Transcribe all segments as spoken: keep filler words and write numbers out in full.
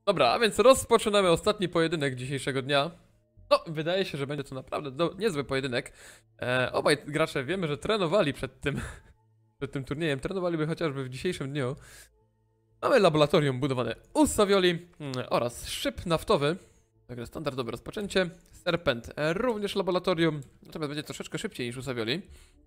Dobra, a więc rozpoczynamy ostatni pojedynek dzisiejszego dnia. No, wydaje się, że będzie to naprawdę do, niezły pojedynek. E, obaj gracze wiemy, że trenowali przed tym, przed tym turniejem. Trenowaliby chociażby w dzisiejszym dniu. Mamy laboratorium budowane u Savioli mm, oraz szyb naftowy. Także standardowe rozpoczęcie. Serpent e, również laboratorium. Natomiast będzie troszeczkę szybciej niż u Savioli.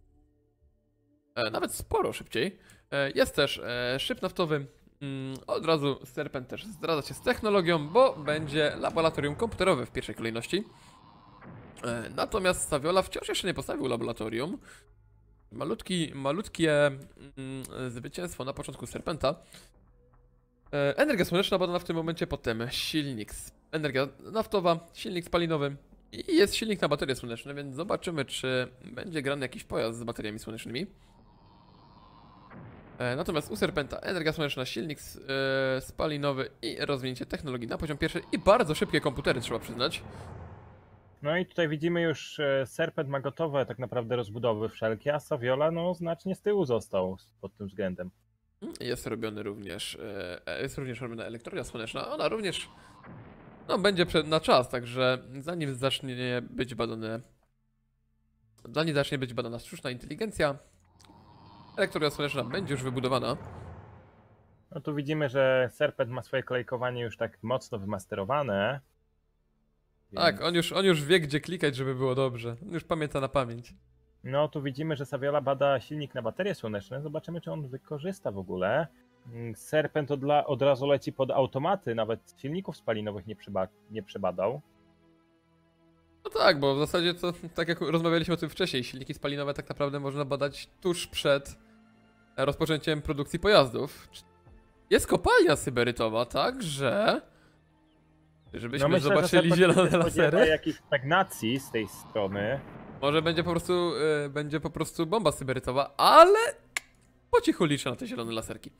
E, nawet sporo szybciej. E, jest też e, szyb naftowy. Mm, od razu Serpent też zdradza się z technologią, bo będzie laboratorium komputerowe w pierwszej kolejności. E, natomiast Saviola wciąż jeszcze nie postawił laboratorium. Malutki, malutkie mm, zwycięstwo na początku Serpenta. E, energia słoneczna badana w tym momencie, potem silnik, energia naftowa, silnik spalinowy i jest silnik na baterie słoneczne, więc zobaczymy, czy będzie grany jakiś pojazd z bateriami słonecznymi. Natomiast u Serpenta energia słoneczna, silnik yy, spalinowy i rozwinięcie technologii na poziom pierwszy i bardzo szybkie komputery, trzeba przyznać. No i tutaj widzimy już, Serpent ma gotowe tak naprawdę rozbudowy wszelkie, a Saviola no znacznie z tyłu został pod tym względem. Jest robiony również, yy, jest również robiona elektrownia słoneczna, ona również no, będzie przed, na czas, także zanim zacznie być badane, zanim zacznie być badana sztuczna inteligencja, elektrownia słoneczna będzie już wybudowana. No tu widzimy, że Serpent ma swoje kolejkowanie już tak mocno wymasterowane. Więc... Tak, on już, on już wie, gdzie klikać, żeby było dobrze. On już pamięta na pamięć. No tu widzimy, że Saviola bada silnik na baterie słoneczne. Zobaczymy, czy on wykorzysta w ogóle. Serpent od, la, od razu leci pod automaty, nawet silników spalinowych nie, przyba, nie przebadał. No tak, bo w zasadzie to, tak jak rozmawialiśmy o tym wcześniej, silniki spalinowe tak naprawdę można badać tuż przed rozpoczęciem produkcji pojazdów. Jest kopalnia syberytowa, także... Żebyśmy no myślę, zobaczyli że zielone lasery. Jakiejś stagnacji z tej strony. Może będzie po prostu, yy, będzie po prostu bomba syberytowa, ale po cichu liczę na te zielone laserki.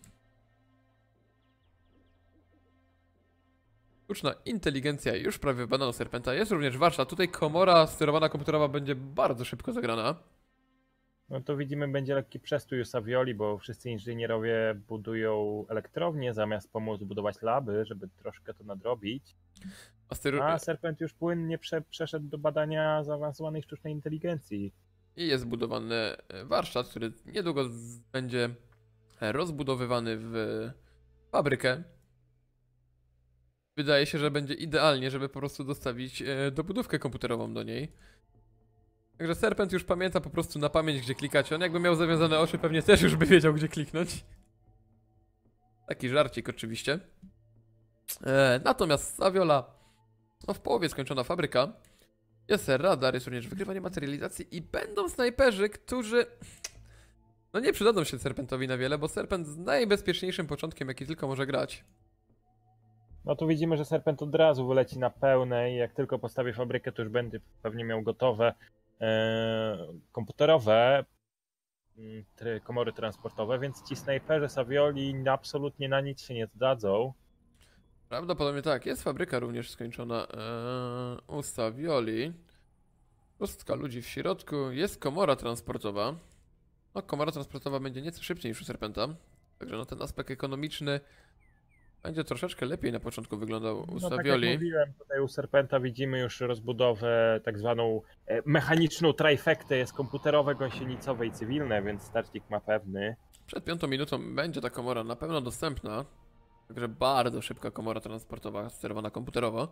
Sztuczna inteligencja już prawie badana Serpenta. Jest również warsztat. Tutaj komora sterowana komputerowa będzie bardzo szybko zagrana. No to widzimy, będzie lekki przestój u Savioli, bo wszyscy inżynierowie budują elektrownie zamiast pomóc budować laby, żeby troszkę to nadrobić. A, styru... A Serpent już płynnie prze przeszedł do badania zaawansowanej sztucznej inteligencji. I jest budowany warsztat, który niedługo będzie rozbudowywany w fabrykę. Wydaje się, że będzie idealnie, żeby po prostu dostawić dobudówkę komputerową do niej. Także Serpent już pamięta po prostu na pamięć, gdzie klikać. On jakby miał zawiązane oczy, pewnie też już by wiedział, gdzie kliknąć. Taki żarcik oczywiście. E, natomiast Saviola, no w połowie skończona fabryka. Jest radar, jest również wykrywanie materializacji i będą snajperzy, którzy... No nie przydadzą się Serpentowi na wiele, bo Serpent z najbezpieczniejszym początkiem, jaki tylko może grać. No tu widzimy, że Serpent od razu wyleci na pełnej. Jak tylko postawi fabrykę, to już będzie pewnie miał gotowe komputerowe komory transportowe, więc ci snajperzy Savioli absolutnie na nic się nie zdadzą. Prawdopodobnie tak. Jest fabryka również skończona ee, u Savioli. Pustka ludzi w środku. Jest komora transportowa. No, komora transportowa będzie nieco szybciej niż u Serpenta. Także no, ten aspekt ekonomiczny będzie troszeczkę lepiej na początku wyglądał u no, Savioli. Tak jak mówiłem, tutaj u Serpenta widzimy już rozbudowę tak zwaną mechaniczną trifektę, jest komputerowe, gąsienicowe i cywilne, więc startnik ma pewny. Przed piątą minutą będzie ta komora na pewno dostępna. Także bardzo szybka komora transportowa sterowana komputerowo.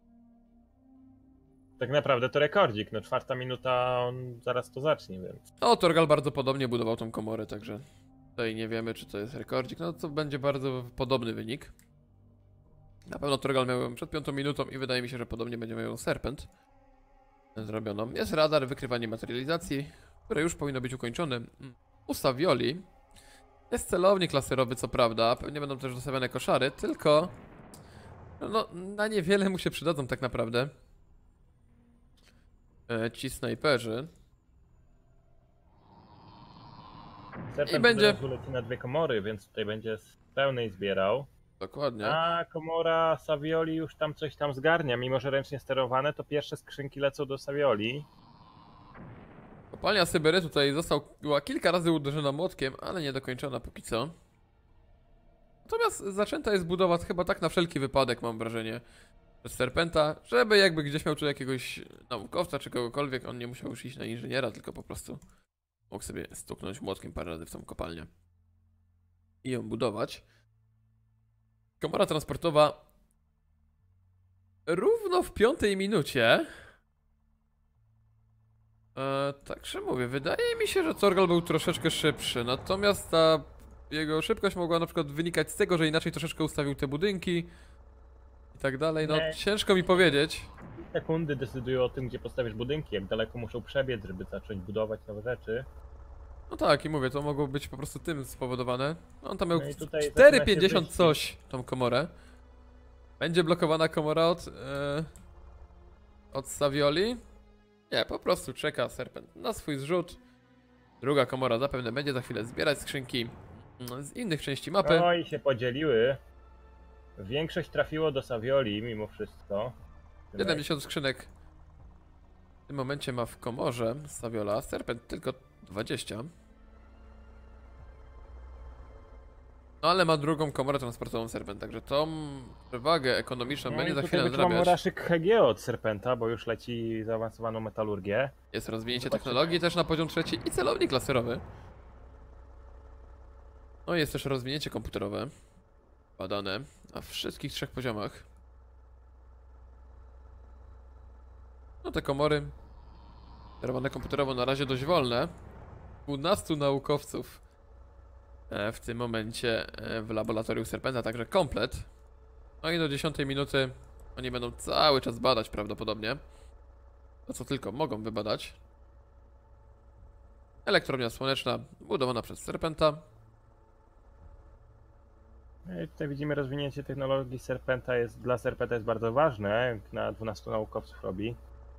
Tak naprawdę to rekordzik, no czwarta minuta, on zaraz to zacznie, więc... No, Torgal bardzo podobnie budował tą komorę, także... Tutaj nie wiemy, czy to jest rekordzik, no to będzie bardzo podobny wynik. Na pewno Torgal miał ją przed piątą minutą i wydaje mi się, że podobnie będzie miał ją Serpent zrobioną. Jest radar, wykrywanie materializacji, które już powinno być ukończone. U Savioli jest celownik laserowy, co prawda, pewnie będą też dostawiane koszary, tylko no, na niewiele mu się przydadzą tak naprawdę e, ci snajperzy. Serpent i będzie leci na dwie komory, więc tutaj będzie z pełnej zbierał. Dokładnie. A komora Savioli już tam coś tam zgarnia, mimo że ręcznie sterowane, to pierwsze skrzynki lecą do Savioli. Kopalnia Sybery tutaj została kilka razy uderzona młotkiem, ale nie dokończona póki co. Natomiast zaczęta jest budowa chyba tak na wszelki wypadek, mam wrażenie, przez Serpenta, żeby jakby gdzieś miał tu jakiegoś naukowca czy kogokolwiek, on nie musiał już iść na inżyniera, tylko po prostu mógł sobie stuknąć młotkiem parę razy w tą kopalnię i ją budować. Komora transportowa równo w piątej minucie. E, także mówię, wydaje mi się, że Torgal był troszeczkę szybszy, natomiast ta jego szybkość mogła na przykład wynikać z tego, że inaczej troszeczkę ustawił te budynki i tak dalej. No Nie. ciężko mi powiedzieć. Sekundy decydują o tym, gdzie postawisz budynki, jak daleko muszą przebiec, żeby zacząć budować nowe rzeczy. No tak, i mówię, to mogło być po prostu tym spowodowane. On tam miał No i tutaj cztery zaczyna się pięćdziesiąt wyścig. coś tą komorę. Będzie blokowana komora od, e, od Savioli? Nie, po prostu czeka Serpent na swój zrzut. Druga komora zapewne będzie za chwilę zbierać skrzynki mm, z innych części mapy. No i się podzieliły. Większość trafiło do Savioli mimo wszystko. siedemdziesiąt skrzynek w tym momencie ma w komorze Saviola, Serpent tylko dwadzieścia. No ale ma drugą komorę transportową Serpent, także tą przewagę ekonomiczną No będzie i za tutaj chwilę wyczuwam nadrabiać. raszyk H G od Serpenta, bo już leci zaawansowaną metalurgię. Jest rozwinięcie Zobaczymy. technologii też na poziom trzeci i celownik laserowy. No i jest też rozwinięcie komputerowe badane na wszystkich trzech poziomach. No te komory sterowane komputerowo na razie dość wolne. dwunastu naukowców e, w tym momencie e, w laboratorium Serpenta, także komplet. No i do dziesiątej minuty oni będą cały czas badać prawdopodobnie. To co tylko mogą wybadać. Elektrownia słoneczna budowana przez Serpenta. No i tutaj widzimy rozwinięcie technologii Serpenta jest dla Serpenta jest bardzo ważne, jak na dwunastu naukowców robi.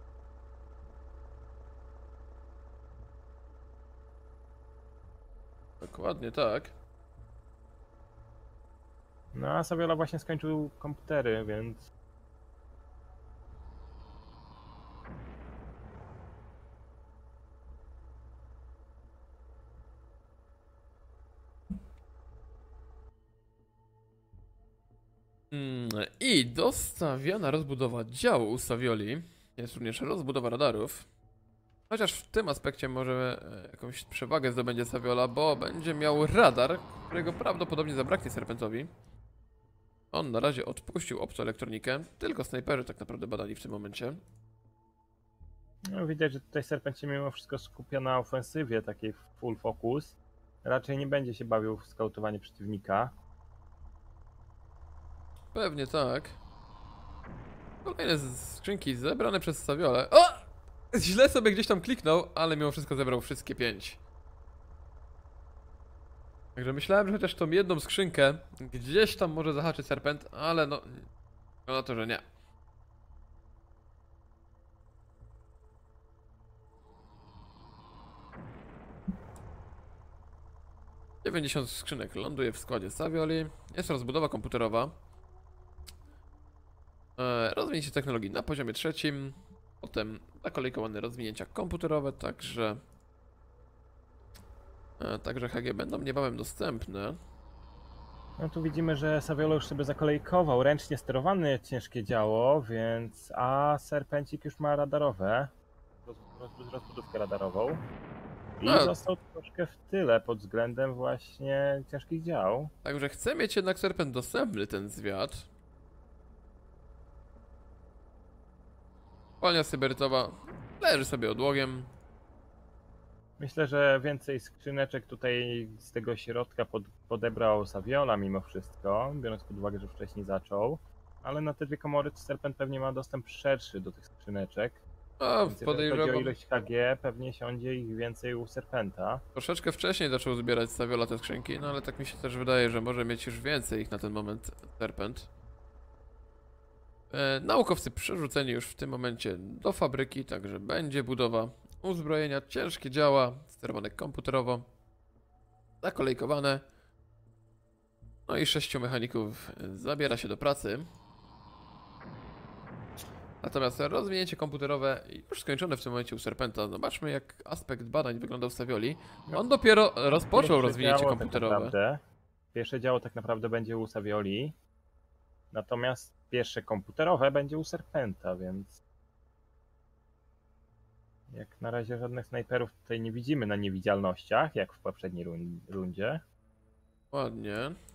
Dokładnie tak. No a Saviola właśnie skończył komputery, więc Mm, I dostawiana rozbudowa działu u Savioli. Jest również rozbudowa radarów. Chociaż w tym aspekcie może e, jakąś przewagę zdobędzie Saviola, bo będzie miał radar, którego prawdopodobnie zabraknie Serpentowi. On na razie odpuścił optoelektronikę, tylko snajperzy tak naprawdę badali w tym momencie. no, widać, że tutaj Serpent się mimo wszystko skupia na ofensywie, takiej full focus. Raczej nie będzie się bawił w skautowanie przeciwnika. Pewnie tak. Kolejne skrzynki zebrane przez Saviolę. O! Źle sobie gdzieś tam kliknął, ale mimo wszystko zebrał wszystkie pięć. Także myślałem, że chociaż tą jedną skrzynkę gdzieś tam może zahaczyć Serpent, ale no... na to, że nie. dziewięćdziesiąt skrzynek ląduje w składzie Savioli. Jest rozbudowa komputerowa. E, rozwinięcie technologii na poziomie trzecim. Potem zakolejkowane rozwinięcia komputerowe, także... E, także H G będą niebawem dostępne. No tu widzimy, że Saviola już sobie zakolejkował ręcznie sterowane ciężkie działo, więc... A Serpencik już ma radarowe. Roz, roz, rozbudówkę radarową. I No. został troszkę w tyle pod względem właśnie ciężkich dział. Także chcę mieć jednak Serpent dostępny ten zwiat. Kopalnia Syberytowa leży sobie odłogiem. Myślę, że więcej skrzyneczek tutaj z tego środka pod, podebrał Saviola mimo wszystko, biorąc pod uwagę, że wcześniej zaczął. Ale na te dwie komory Serpent pewnie ma dostęp szerszy do tych skrzyneczek. A Więc jeżeli chodzi o podejrzewam, ilość H G, pewnie siądzie ich więcej u Serpenta. troszeczkę wcześniej zaczął zbierać Saviola te skrzynki, no ale tak mi się też wydaje, że może mieć już więcej ich na ten moment Serpent. E, naukowcy przerzuceni już w tym momencie do fabryki, także będzie budowa uzbrojenia, ciężkie działa, sterowane komputerowo, zakolejkowane. No i sześciu mechaników zabiera się do pracy. Natomiast rozwinięcie komputerowe już skończone w tym momencie u Serpenta. Zobaczmy, jak aspekt badań wyglądał w Savioli. On dopiero rozpoczął Pierwsze rozwinięcie działo tak komputerowe. naprawdę. pierwsze działo tak naprawdę będzie u Savioli, natomiast pierwsze komputerowe będzie u Serpenta, więc jak na razie żadnych snajperów tutaj nie widzimy na niewidzialnościach, jak w poprzedniej run rundzie. Ładnie.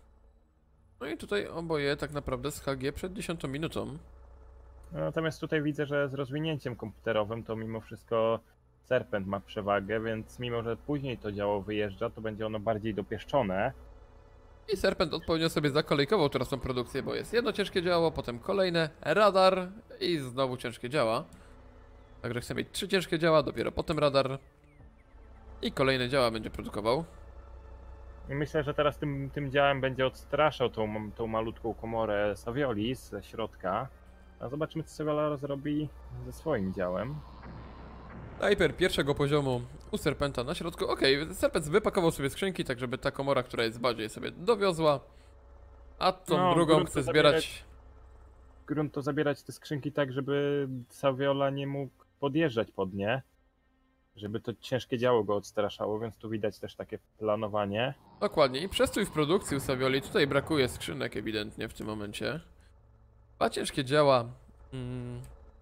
No i tutaj oboje tak naprawdę z H G przed dziesiątą minutą. No, natomiast tutaj widzę, że z rozwinięciem komputerowym to mimo wszystko Serpent ma przewagę, więc mimo, że później to działo wyjeżdża, to będzie ono bardziej dopieszczone. I Serpent odpowiednio sobie zakolejkował teraz tą produkcję, bo jest jedno ciężkie działo, potem kolejne, radar i znowu ciężkie działa. Także chce mieć trzy ciężkie działa, dopiero potem radar i kolejne działa będzie produkował. I myślę, że teraz tym, tym działem będzie odstraszał tą, tą malutką komorę Savioli ze środka. A zobaczymy, co Saviola zrobi ze swoim działem. Sniper pierwszego poziomu u Serpenta na środku. Okej, okay, Serpent wypakował sobie skrzynki, tak żeby ta komora, która jest bardziej sobie dowiozła. A tą No, drugą chce zbierać... zabierać... Grunt to zabierać te skrzynki tak, żeby Saviola nie mógł podjeżdżać pod nie. Żeby to ciężkie działo go odstraszało, więc tu widać też takie planowanie. Dokładnie. I przestój w produkcji u Savioli. Tutaj brakuje skrzynek ewidentnie w tym momencie. Dwa ciężkie działa mm,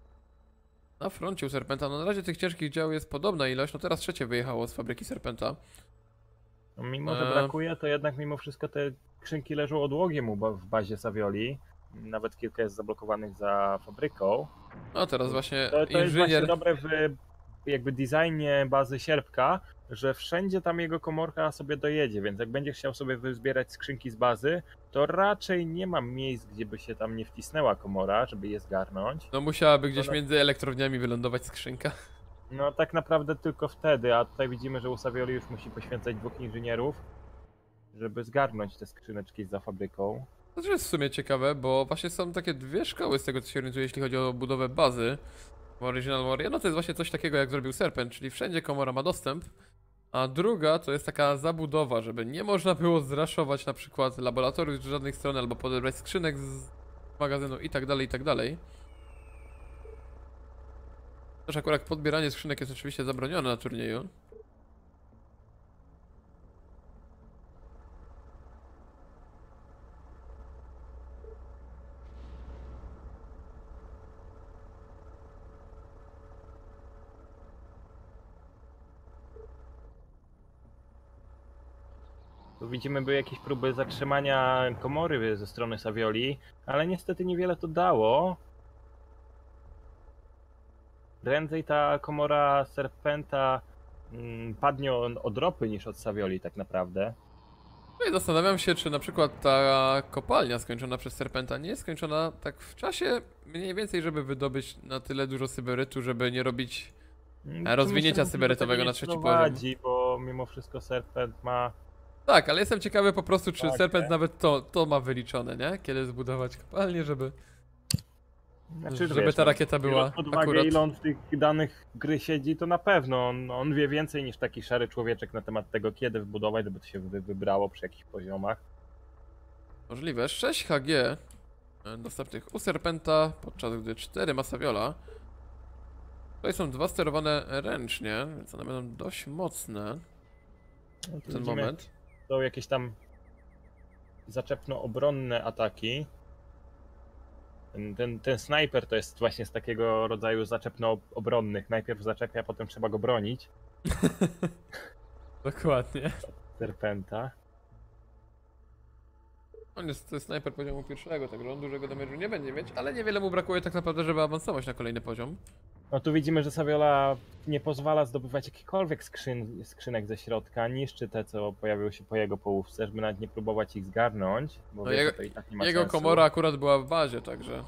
na froncie u Serpenta. No na razie tych ciężkich dział jest podobna ilość. No teraz trzecie wyjechało z fabryki Serpenta. No, mimo, że brakuje, to jednak mimo wszystko te skrzynki leżą odłogiem u w bazie Savioli. Nawet kilka jest zablokowanych za fabryką. No teraz właśnie to, to inżynier... jest właśnie dobre w jakby designie bazy Sierpka, że wszędzie tam jego komorka sobie dojedzie, więc jak będziesz chciał sobie wyzbierać skrzynki z bazy, to raczej nie ma miejsc, gdzie by się tam nie wcisnęła komora, żeby je zgarnąć. No musiałaby gdzieś no, między elektrowniami wylądować skrzynka. No tak naprawdę tylko wtedy, a tutaj widzimy, że u Savioli już musi poświęcać dwóch inżynierów, żeby zgarnąć te skrzyneczki za fabryką. To też jest w sumie ciekawe, bo właśnie są takie dwie szkoły z tego, co się orientuję, jeśli chodzi o budowę bazy. Original Warrior, no to jest właśnie coś takiego, jak zrobił Serpent, czyli wszędzie komora ma dostęp, a druga to jest taka zabudowa, żeby nie można było zraszować na przykład laboratoriów z żadnych stron, albo podebrać skrzynek z magazynu i tak dalej, i tak dalej. Też akurat podbieranie skrzynek jest oczywiście zabronione na turnieju. Tu widzimy, były jakieś próby zatrzymania komory ze strony Savioli, ale niestety niewiele to dało. Prędzej ta komora Serpenta mm, padnie od ropy niż od Savioli tak naprawdę. No i zastanawiam się, czy na przykład ta kopalnia skończona przez Serpenta nie jest skończona tak w czasie mniej więcej, żeby wydobyć na tyle dużo syberytu, żeby nie robić rozwinięcia syberytowego na trzeci poziom. Bo mimo wszystko Serpent ma... Tak, ale jestem ciekawy po prostu, czy tak, Serpent nie? nawet to, to ma wyliczone, nie? Kiedy zbudować kopalnię, żeby, Znaczy, żeby wiesz, ta rakieta była pod uwagę, akurat... ile on w tych danych gry siedzi, to na pewno on, on wie więcej niż taki szary człowieczek na temat tego, kiedy wbudować, żeby to się wy, wybrało przy jakich poziomach. Możliwe. sześć H G dostępnych u Serpenta, podczas gdy cztery ma Saviola. Tutaj są dwa sterowane ręcznie, więc one będą dość mocne No, w ten moment. Są jakieś tam zaczepno-obronne ataki. Ten, ten, ten snajper to jest właśnie z takiego rodzaju zaczepno-obronnych. Najpierw zaczepia, potem trzeba go bronić. Dokładnie. Serpenta. On jest to jest snajper poziomu pierwszego, także on dużego damage'u nie będzie mieć, ale niewiele mu brakuje tak naprawdę, żeby awansować na kolejny poziom. No tu widzimy, że Saviola nie pozwala zdobywać jakichkolwiek skrzyn, skrzynek ze środka, niszczy te, co pojawiły się po jego połówce, żeby nawet nie próbować ich zgarnąć, bo No wie, jego, że to i tak nie ma jego sensu. komora akurat była w bazie, także...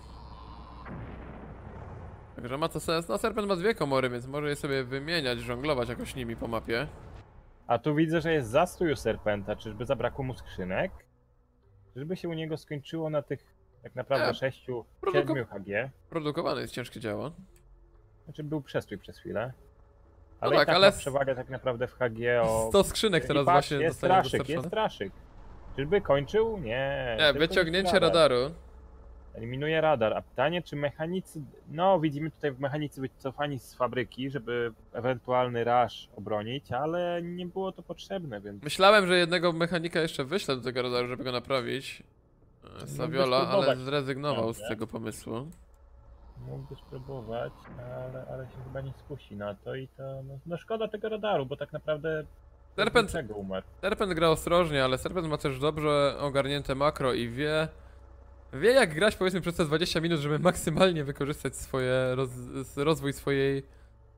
Także ma to sens. No Serpent ma dwie komory, więc może je sobie wymieniać, żonglować jakoś nimi po mapie. A tu widzę, że jest zastój u Serpenta, czyżby zabrakło mu skrzynek? Czyżby się u niego skończyło na tych tak naprawdę Nie, sześciu, produko- siedmiu H G? Produkowane jest ciężkie działa. Znaczy był przestój przez chwilę. No Ale tak, i tak ale ma przewagę tak naprawdę w H G o... sto skrzynek teraz I patrz, właśnie jest dostanie straszyk, jest dostarczone. straszyk. Czyżby kończył? Nie. Nie, tylko wyciągnięcie radar. radaru. Eliminuje radar. A pytanie, czy mechanicy... No, widzimy tutaj w mechanicy wycofani z fabryki, żeby ewentualny rush obronić, ale nie było to potrzebne, więc... Myślałem, że jednego mechanika jeszcze wyślę do tego radaru, żeby go naprawić. E, Saviola, ale zrezygnował z tego pomysłu. Mógłby spróbować, ale, ale się chyba nie skusi na to i to... No, no szkoda tego radaru, bo tak naprawdę... Serpent, Czego umarł? Serpent gra ostrożnie, ale Serpent ma też dobrze ogarnięte makro i wie... Wie jak grać powiedzmy przez te dwadzieścia minut, żeby maksymalnie wykorzystać swoje... Roz, rozwój swojej...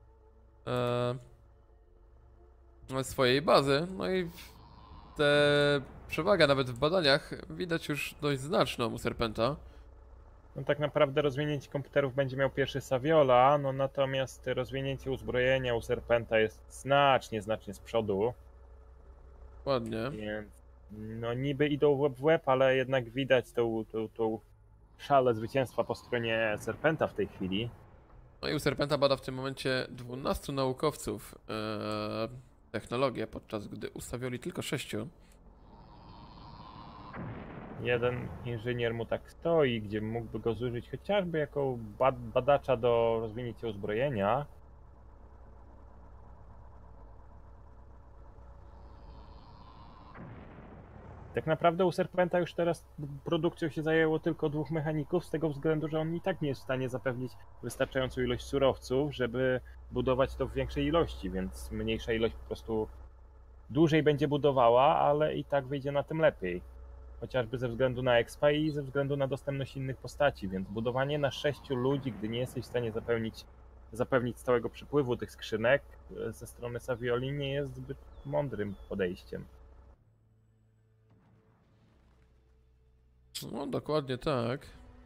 E, swojej bazy. No i te przewaga nawet w badaniach widać już dość znaczną u Serpenta. No tak naprawdę rozwinięcie komputerów będzie miał pierwszy Saviola, no natomiast rozwinięcie uzbrojenia u Serpenta jest znacznie, znacznie z przodu. Ładnie. Więc no niby idą łeb w łeb, ale jednak widać tą, tą, tą szalę zwycięstwa po stronie Serpenta w tej chwili. No i u Serpenta bada w tym momencie dwunastu naukowców ee, technologię, podczas gdy u Savioli tylko sześciu. Jeden inżynier mu tak stoi, gdzie mógłby go zużyć chociażby jako bad badacza do rozwinięcia uzbrojenia. Tak naprawdę u Serpenta już teraz produkcją się zajęło tylko dwóch mechaników, z tego względu, że on i tak nie jest w stanie zapewnić wystarczającą ilość surowców, żeby budować to w większej ilości, więc mniejsza ilość po prostu dłużej będzie budowała, ale i tak wyjdzie na tym lepiej. Chociażby ze względu na expa i ze względu na dostępność innych postaci, więc budowanie na sześciu ludzi, gdy nie jesteś w stanie zapewnić, zapewnić stałego przypływu tych skrzynek ze strony Savioli, nie jest zbyt mądrym podejściem. No dokładnie tak.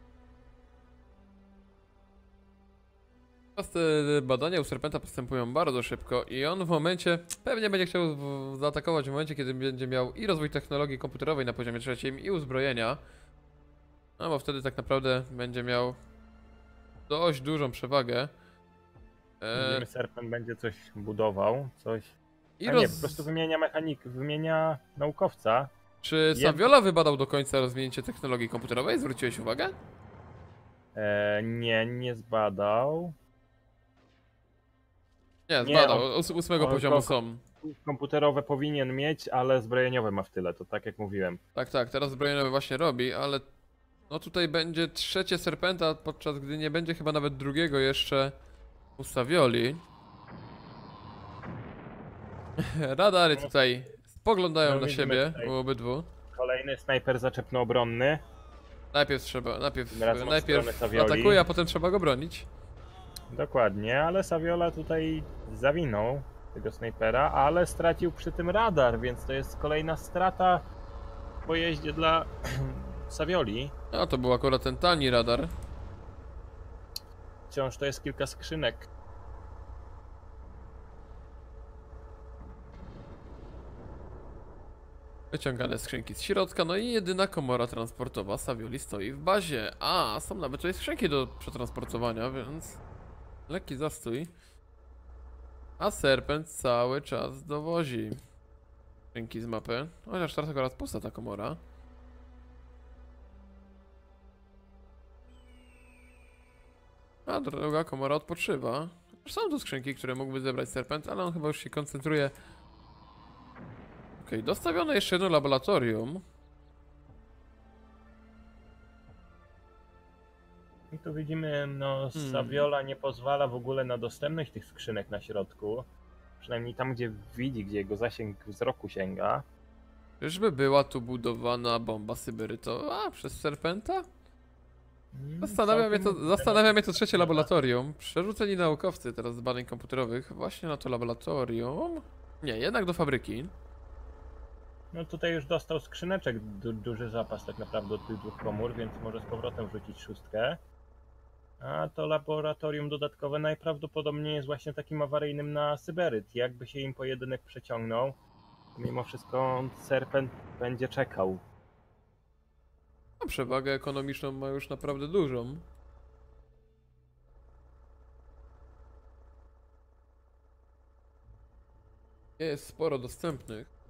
Teraz te badania u Serpenta postępują bardzo szybko i on w momencie, pewnie będzie chciał w, zaatakować w momencie, kiedy będzie miał i rozwój technologii komputerowej na poziomie trzecim i uzbrojenia. No bo wtedy tak naprawdę będzie miał dość dużą przewagę. E... Serpent będzie coś budował, coś... I A roz... nie, po prostu wymienia mechanik, wymienia naukowca. Czy Saviola wybadał do końca rozwinięcie technologii komputerowej? Zwróciłeś uwagę? E, nie, nie zbadał. Nie, zbadał. Nie, on, ósmego on, poziomu są. Komputerowe powinien mieć, ale zbrojeniowe ma w tyle, to tak jak mówiłem. Tak, tak, teraz zbrojeniowe właśnie robi, ale no tutaj będzie trzecie Serpenta, podczas gdy nie będzie chyba nawet drugiego jeszcze u Savioli. Radary tutaj spoglądają no, na siebie u obydwu. Kolejny snajper zaczepno-obronny. Najpierw trzeba, najpierw, najpierw atakuje, a potem trzeba go bronić. Dokładnie, ale Saviola tutaj zawinął tego snajpera, ale stracił przy tym radar, więc to jest kolejna strata w pojeździe dla Savioli. No to był akurat ten tani radar. Wciąż to jest kilka skrzynek. Wyciągane skrzynki z środka, no i jedyna komora transportowa Savioli stoi w bazie. A, są nawet tutaj skrzynki do przetransportowania, więc lekki zastój. A Serpent cały czas dowozi skrzynki z mapy. Chociaż teraz akurat pusta ta komora. A druga komora odpoczywa. Są tu skrzynki, które mógłby zebrać Serpent, ale on chyba już się koncentruje. Okej, okay, dostawione jeszcze jedno laboratorium. I tu widzimy, no Saviola hmm. nie pozwala w ogóle na dostępność tych skrzynek na środku. Przynajmniej tam, gdzie widzi, gdzie jego zasięg wzroku sięga. Czyżby była tu budowana bomba syberytowa przez Serpenta? Zastanawia mnie to, zastanawia mnie to trzecie laboratorium. Przerzuceni naukowcy teraz z badań komputerowych właśnie na to laboratorium. Nie, jednak do fabryki. No tutaj już dostał skrzyneczek, du duży zapas tak naprawdę od tych dwóch komór, więc może z powrotem wrzucić szóstkę. A to laboratorium dodatkowe najprawdopodobniej jest właśnie takim awaryjnym na Syberyt. Jakby się im pojedynek przeciągnął, to mimo wszystko Serpent będzie czekał. A przewagę ekonomiczną ma już naprawdę dużą. Jest sporo dostępnych.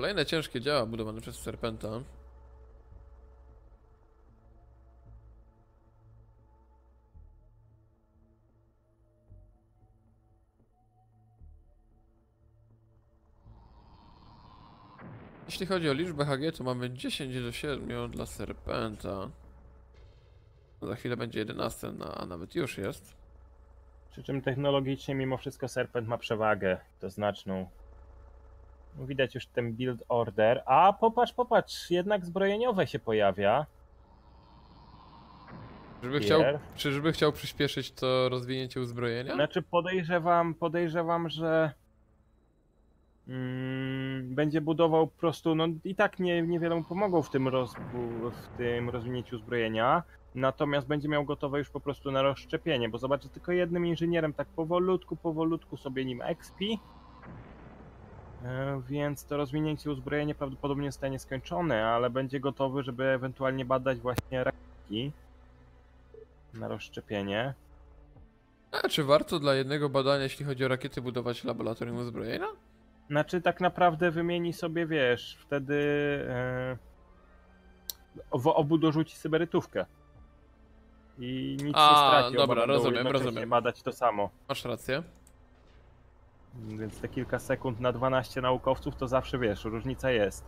Kolejne ciężkie działa budowane przez Serpenta. Jeśli chodzi o liczbę H G, to mamy dziesięć do siedmiu dla Serpenta. Za chwilę będzie jedenaście, no, a nawet już jest. Przy czym technologicznie mimo wszystko Serpent ma przewagę, to znaczną. Widać już ten build order. A popatrz, popatrz, jednak zbrojeniowe się pojawia. Czyżby chciał, czyżby chciał przyspieszyć to rozwinięcie uzbrojenia? Znaczy podejrzewam, podejrzewam, że mm, będzie budował po prostu, no i tak nie, niewiele mu pomogą w tym, roz, w tym rozwinięciu uzbrojenia. Natomiast będzie miał gotowe już po prostu na rozszczepienie, bo zobaczę, tylko jednym inżynierem tak powolutku, powolutku sobie nim expi. Więc to rozwinięcie uzbrojenia prawdopodobnie zostanie skończone, ale będzie gotowy, żeby ewentualnie badać właśnie rakietki na rozszczepienie. A czy warto dla jednego badania, jeśli chodzi o rakiety, budować laboratorium uzbrojenia? Znaczy tak naprawdę wymieni sobie, wiesz, wtedy yy, w obu dorzuci syberytówkę. I nic A, nie straci. dobra, rozumiem, rozumiem. Badać to samo. Masz rację. Więc te kilka sekund na dwanaście naukowców to zawsze, wiesz, różnica jest.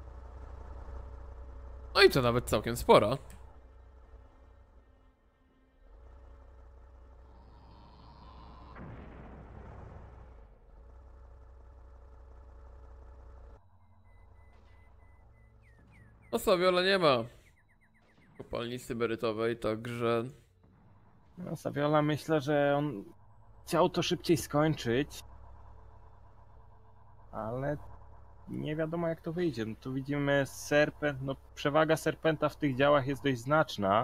No i to nawet całkiem spora. No Saviola nie ma kopalni syberytowej, także... No Saviola, myślę, że on chciał to szybciej skończyć. Ale nie wiadomo jak to wyjdzie. No tu widzimy Serpent, no przewaga Serpenta w tych działach jest dość znaczna.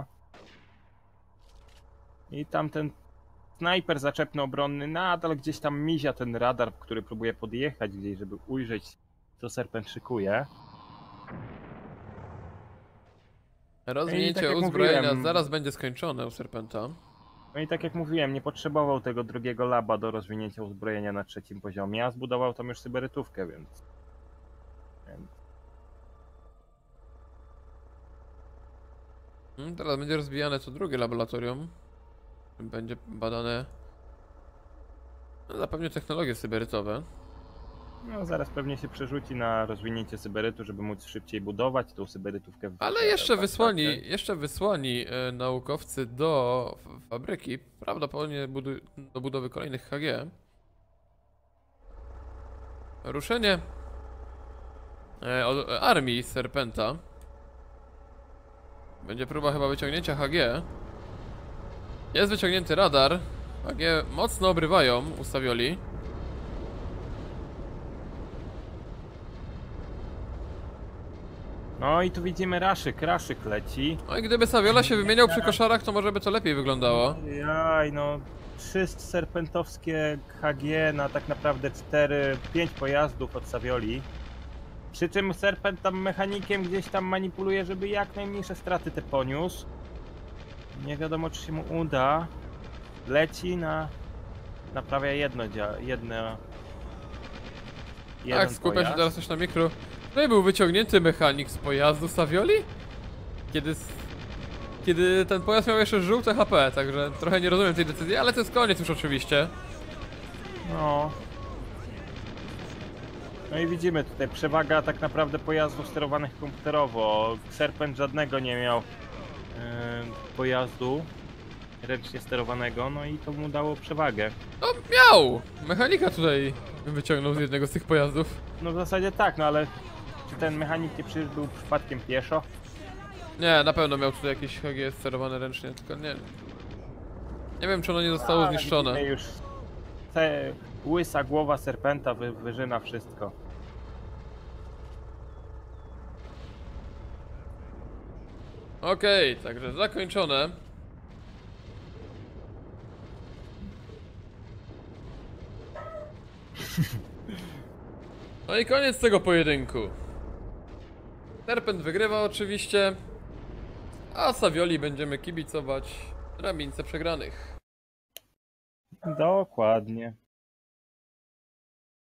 I tamten snajper zaczepno-obronny nadal gdzieś tam mizia ten radar, który próbuje podjechać gdzieś, żeby ujrzeć co Serpent szykuje. Rozwinięcie tak uzbrojenia mówiłem, zaraz będzie skończone u Serpenta. No i tak jak mówiłem, nie potrzebował tego drugiego laba do rozwinięcia uzbrojenia na trzecim poziomie, a zbudował tam już syberytówkę, więc... więc... Hmm, teraz będzie rozwijane to drugie laboratorium. Będzie badane... No, zapewne technologie syberytowe. No zaraz pewnie się przerzuci na rozwinięcie syberytu, żeby móc szybciej budować tą syberytówkę. W... Ale jeszcze wysłani, jeszcze wysłani e, naukowcy do fabryki, prawdopodobnie budu do budowy kolejnych H G. Ruszenie e, od e, armii Serpenta. Będzie próba chyba wyciągnięcia H G. Jest wyciągnięty radar. H G mocno obrywają u Savioli. No i tu widzimy raszyk, raszyk leci. No i gdyby Saviola się wymieniał przy koszarach, to może by to lepiej wyglądało. Jaj, no trzy serpentowskie H G na tak naprawdę cztery, pięć pojazdów od Savioli. Przy czym Serpent tam mechanikiem gdzieś tam manipuluje, żeby jak najmniejsze straty te poniósł. Nie wiadomo czy się mu uda. Leci na... naprawia jedno jedno... Tak, skupia się teraz też na mikro. No i był wyciągnięty mechanik z pojazdu Savioli? Kiedy... Kiedy ten pojazd miał jeszcze żółte H P, także trochę nie rozumiem tej decyzji, ale to jest koniec już oczywiście. No. No i widzimy tutaj przewaga tak naprawdę pojazdów sterowanych komputerowo. Serpent żadnego nie miał yy, pojazdu ręcznie sterowanego, no i to mu dało przewagę. No miał! Mechanika tutaj wyciągnął z jednego z tych pojazdów. No w zasadzie tak, no ale czy ten mechanik nie przecież był przypadkiem pieszo? Nie, na pewno miał tutaj jakieś H G sterowane ręcznie, tylko nie... Nie wiem czy ono nie zostało A, zniszczone. Już te łysa głowa Serpenta wy, wyżyna wszystko. Okej, okay, także zakończone. No i koniec tego pojedynku. Serpent wygrywa oczywiście, a Savioli będziemy kibicować drabince przegranych. Dokładnie.